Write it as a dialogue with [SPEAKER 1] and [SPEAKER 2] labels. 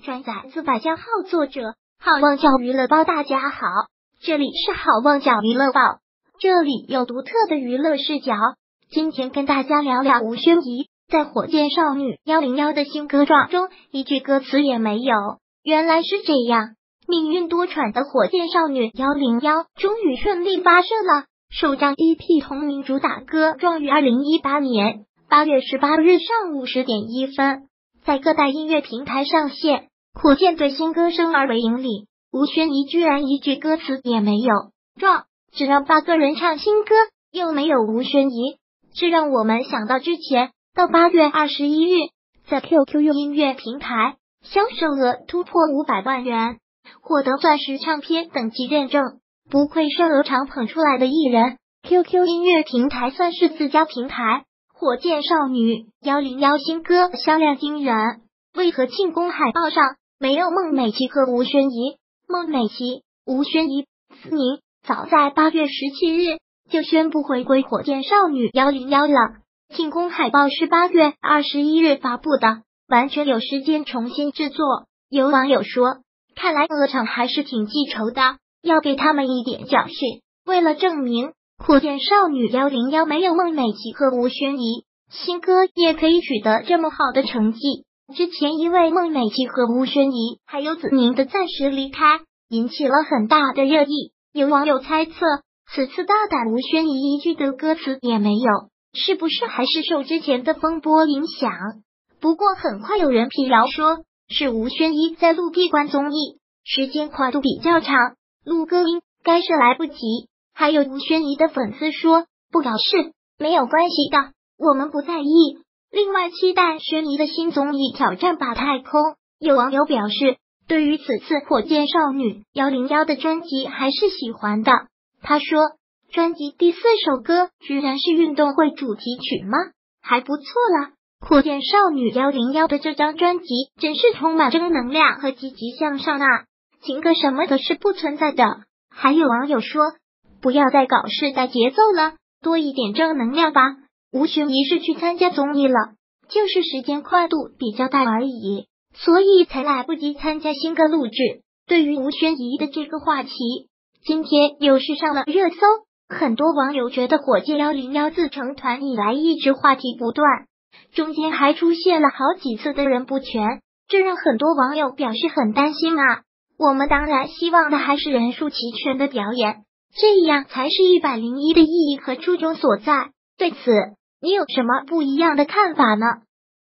[SPEAKER 1] 转载自百家号，作者好望角娱乐报。大家好，这里是好望角娱乐报，这里有独特的娱乐视角。今天跟大家聊聊吴宣仪在火箭少女101的新歌状中一句歌词也没有。原来是这样，命运多舛的火箭少女101终于顺利发射了首张 EP 同名主打歌状，于2018年8月18日上午10点1分在各大音乐平台上线。可见对新歌生而为引领，吴宣仪居然一句歌词也没有，只让8个人唱新歌，又没有吴宣仪，这让我们想到之前到8月21日在 QQ 音乐平台销售额突破500万元，获得钻石唱片等级认证，不愧是鹅厂捧出来的艺人。 QQ 音乐平台算是自家平台，火箭少女101新歌销量惊人，为何庆功海报上没有孟美岐和吴宣仪？孟美岐、吴宣仪此名早在8月17日就宣布回归火箭少女101了，庆功海报是8月21日发布的，完全有时间重新制作。有网友说，看来鹅厂还是挺记仇的，要给他们一点教训。为了证明火箭少女101没有孟美岐和吴宣仪，新歌也可以取得这么好的成绩，之前因为孟美岐和吴宣仪还有子宁的暂时离开引起了很大的热议。有网友猜测，此次大胆吴宣仪一句的歌词也没有，是不是还是受之前的风波影响？不过很快有人辟谣说是吴宣仪在录闭关综艺，时间跨度比较长，录歌应该是来不及。还有吴宣仪的粉丝说不表示，没有关系的，我们不在意。另外期待宣仪的新综艺挑战吧太空。有网友表示，对于此次火箭少女101的专辑还是喜欢的。他说，专辑第4首歌居然是运动会主题曲吗？还不错啦。火箭少女101的这张专辑真是充满正能量和积极向上啊，情歌什么的是不存在的。还有网友说，不要再搞世代节奏了，多一点正能量吧。吴宣仪是去参加综艺了，就是时间跨度比较大而已，所以才来不及参加新歌录制。对于吴宣仪的这个话题，今天又是上了热搜，很多网友觉得火箭101自成团以来一直话题不断，中间还出现了好几次的人不全，这让很多网友表示很担心啊。我们当然希望的还是人数齐全的表演，这样才是101的意义和初衷所在。对此，你有什么不一样的看法呢？